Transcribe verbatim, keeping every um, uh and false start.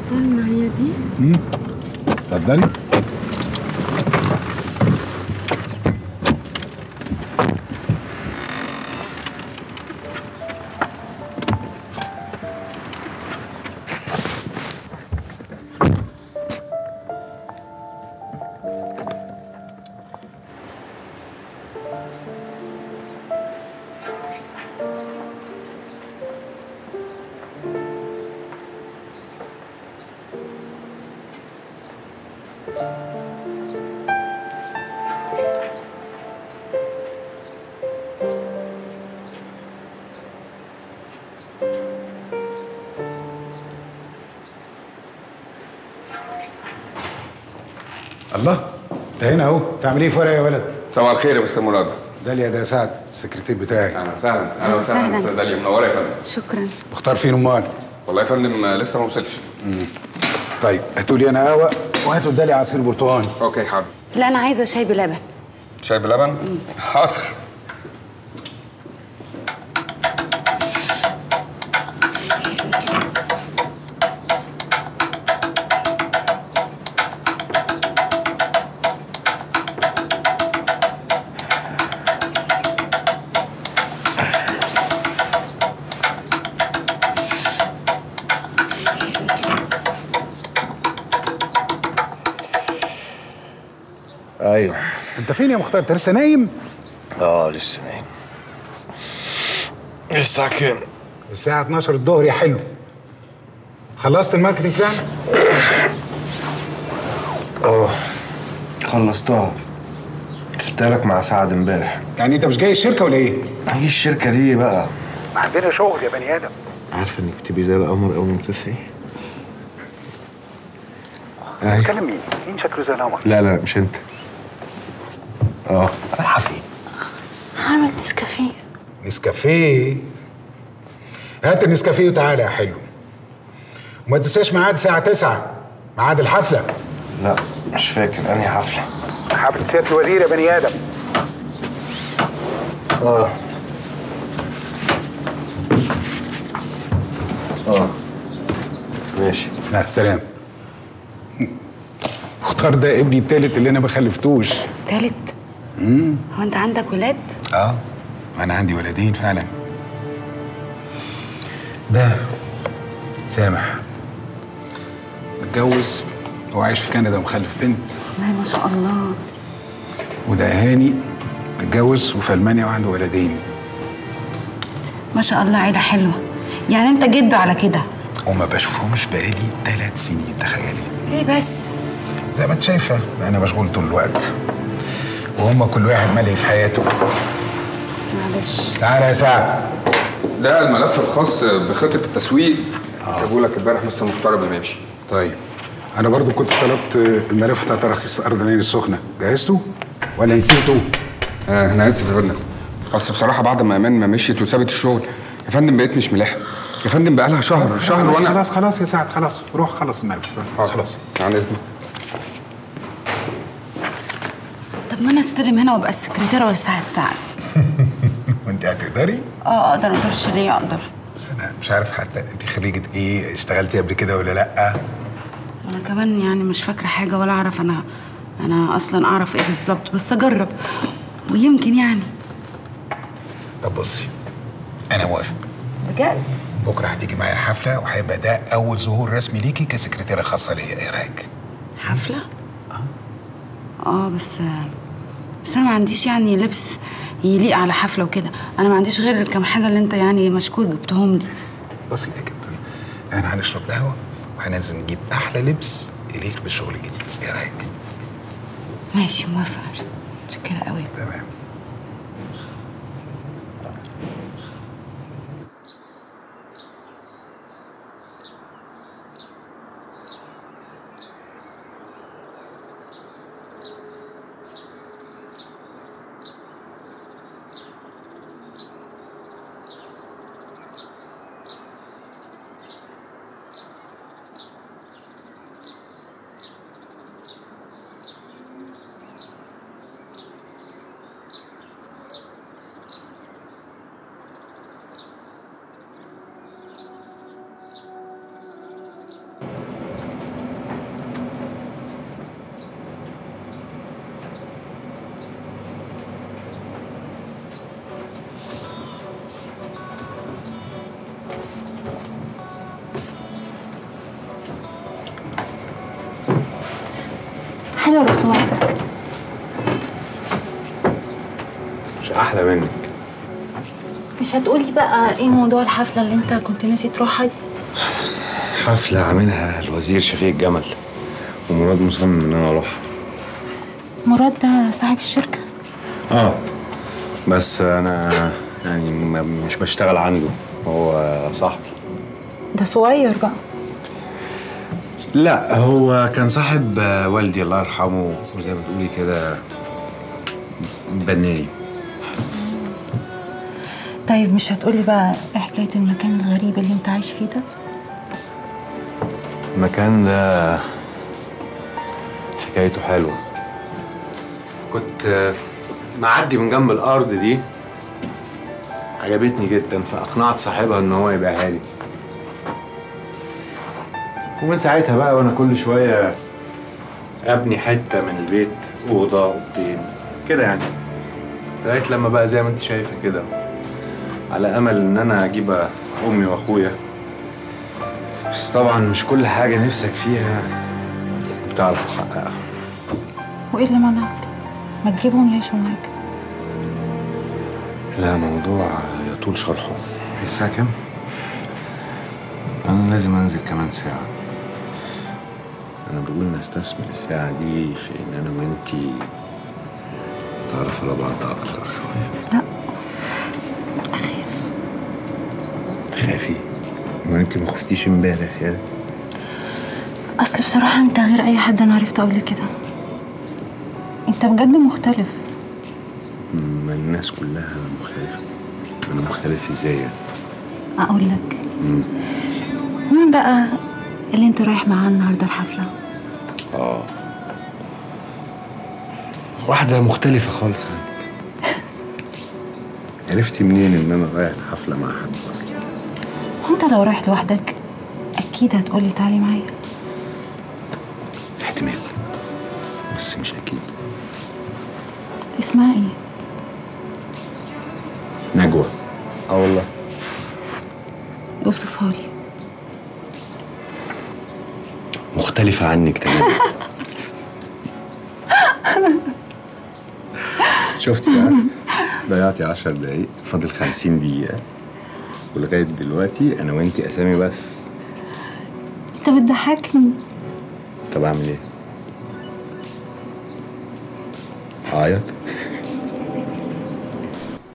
سلمى هي دي؟ امم اتفضلي. الله، انت هنا اهو. بتعمل ايه في ورقه يا ولد؟ صباح الخير يا مستر مراد. داليا ده سعد السكرتير بتاعي. اهلا وسهلا. اهلا وسهلا استاذ داليا، منوره يا فندم. شكرا. مختار فين امال؟ والله يا فندم لسه ما وصلش. امم طيب هاتوا لي انا قهوه وهاتوا لداليا عصير برتقال. اوكي حاضر. لا انا عايزه شاي بلبن. شاي بلبن؟ حاضر. ايوه. انت فين يا مختار؟ انت لسه نايم؟ اه لسه نايم. الساعة كام؟ الساعة اتناشر الظهر يا حلو. خلصت الماركتنج بلان؟ اه خلصتها. سبتها لك مع سعد امبارح. يعني انت مش جاي الشركة ولا ايه؟ هاجي الشركة ليه بقى؟ عندنا شغل يا بني ادم. عارفة انك بتبقي زي القمر اول ما بتصحي؟ ايوه. بتكلم مين؟ مين شكله زي القمر؟ لا لا مش انت. اه رايحة فين؟ هعمل نسكافيه. نسكافيه؟ هات النسكافيه وتعالى يا حلو. وما تنساش ميعاد الساعة تسعة، ميعاد الحفلة. لا مش فاكر انهي حفلة. حفلة سيادة الوزير يا بني آدم. اه اه ماشي. لا سلام. مختار ده ابني التالت اللي انا ما خلفتوش. تالت؟ امم هو انت عندك ولاد؟ اه انا عندي ولدين فعلا. ده سامح متجوز وعايش في كندا ومخلف بنت. بسم الله ما شاء الله. وده هاني متجوز وفي المانيا وعنده ولدين. ما شاء الله عيله حلوه. يعني انت جده على كده؟ وما بشوفهمش بقالي ثلاث سنين تخيلي. ليه بس؟ زي ما انت شايفه انا مشغول طول الوقت وهم كل واحد ملهي في حياته. معلش. تعالى يا سعد. ده الملف الخاص بخطه التسويق. سابوه لك امبارح مستر مختار قبل ما يمشي. طيب انا برضو كنت طلبت الملف بتاع تراخيص ارض العين السخنه، جهزته ولا نسيته؟ آه انا اسف يا فندم. اصل بصراحه بعد ما ايمان ما مشيت وسابت الشغل يا فندم بقيت مش ملاحق. يا فندم بقى لها شهر خلاص شهر خلاص وانا خلاص خلاص يا سعد خلاص روح خلص الملف. خلاص عن اذنك. طب ما انا استلم هنا وابقى السكرتيره واساعد سعد. وانت هتقدري؟ اه اقدر. ما اقدرش ليه؟ اقدر. بس انا مش عارف حتى انت خريجه ايه، اشتغلتي قبل كده ولا لا؟ انا كمان يعني مش فاكره حاجه ولا اعرف انا انا اصلا اعرف ايه بالظبط، بس اجرب ويمكن يعني. طب بصي انا موافق بجد. بكره هتيجي معايا حفله وهيبقى ده اول ظهور رسمي ليكي كسكرتيره خاصه ليا، ايه رايك؟ حفله؟ اه اه بس بس انا ما عنديش يعني لبس يليق على حفله وكده. انا ما عنديش غير الكام حاجه اللي انت يعني مشكور جبتهم لي. بسيطه جدا. احنا هنشرب قهوه وهننزل نجيب احلى لبس يليق بالشغل الجديد، ايه رايك؟ ماشي موافقه. متشكره قوي. تمام. حلوه لو سمعتك. مش احلى منك. مش هتقولي بقى ايه موضوع الحفله اللي انت كنت ناسي تروحها دي؟ حفله عاملها الوزير شفيق جمل، ومراد مصمم ان انا اروح. مراد ده صاحب الشركه؟ اه بس انا يعني مش بشتغل عنده، هو صاحبي. ده صغير بقى. لا هو كان صاحب والدي الله يرحمه، وزي ما تقولي كده بناي. طيب مش هتقولي بقى ايه حكايه المكان الغريب اللي انت عايش فيه ده؟ المكان ده حكايته حلوه. كنت معدي من جنب الارض دي، عجبتني جدا، فاقنعت صاحبها ان هو يبيعها لي. ومن ساعتها بقى وانا كل شويه ابني حته من البيت، اوضه اوضتين كده يعني، لغايه لما بقى زي ما انت شايفه كده، على امل ان انا اجيب امي واخويا. بس طبعا مش كل حاجه نفسك فيها بتعرف تحققها. وايه اللي منعك؟ ما تجيبهم يعيشوا معاك. لا موضوع يطول شرحه. الساعة كام؟ أنا لازم أنزل كمان ساعة. أنا بقول نستثمر الساعة دي في إن أنا وإنتي نتعرف على بعض أكتر شوية. لا أخاف. تخافي؟ ما أنتي ما خفتيش امبارح يا؟ أصل بصراحة أنت غير أي حد أنا عرفته قبل كده. أنت بجد مختلف. ما الناس كلها مختلفة. أنا مختلف إزاي يعني؟ أقول لك. مين بقى اللي أنت رايح معاه النهاردة الحفلة؟ آه واحدة مختلفة خالص عنك. عرفتي منين إن أنا رايح الحفلة مع حد أصلا؟ هو أنت لو رايح لوحدك أكيد هتقولي تعالي معايا. احتمال بس مش أكيد. اسمها إيه؟ نجوى. اه والله. اوصفها لي. مختلفة عنك تماما. شفتي بقى؟ ضيعتي عشر دقايق، فاضل خمسين دقيقة، ولغاية دلوقتي أنا وأنتي أسامي بس. أنت بتضحكني. طب أعمل إيه؟ أعيط؟